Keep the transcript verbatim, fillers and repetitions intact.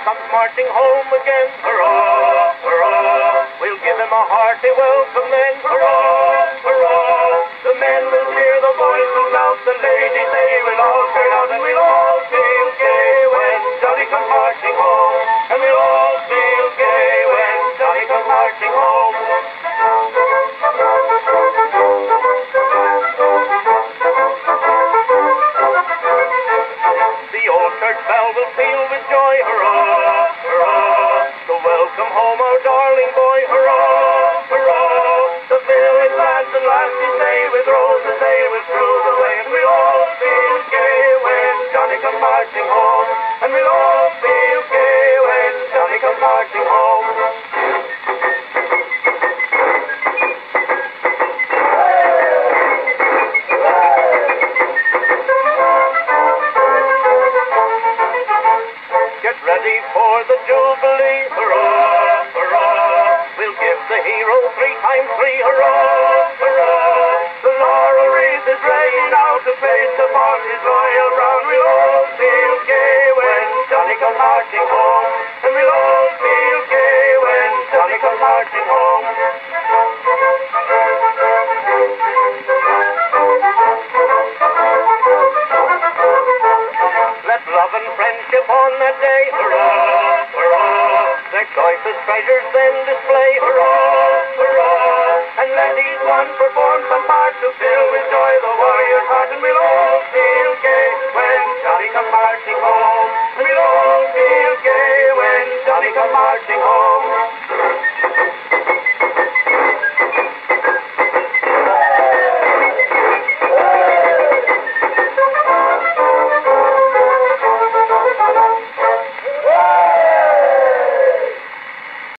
comes marching home again. Hurrah, hurrah, we'll give him a hearty welcome then. Hurrah, hurrah, the men will cheer, the boys will shout, the ladies they will all turn out, and we'll all feel gay when Johnny comes marching home. And we'll all feel gay when Johnny comes marching home. The old church bell will peal with joy. Hurrah, hurrah, so welcome home our darling boy. Hurrah, hurrah, the village lads and lassies say with roses they will strew the way. And we'll all feel gay when Johnny comes marching home. And we'll all feel gay when Johnny comes marching home. Get ready for the Jubilee, hurrah, hurrah, we'll give the hero three times three, hurrah, hurrah, the laurel wreath is ready now to face upon his royal brow. We'll all feel gay when Johnny comes marching home, and we'll all feel gay when Johnny comes marching home. Let love and friendship on that day, hurrah, hurrah, their choicest treasures then display, hurrah, hurrah, and let each one perform some part to fill with joy the warrior's heart. And we'll all feel gay when Johnny comes marching home. And we'll all feel gay when Johnny comes marching home.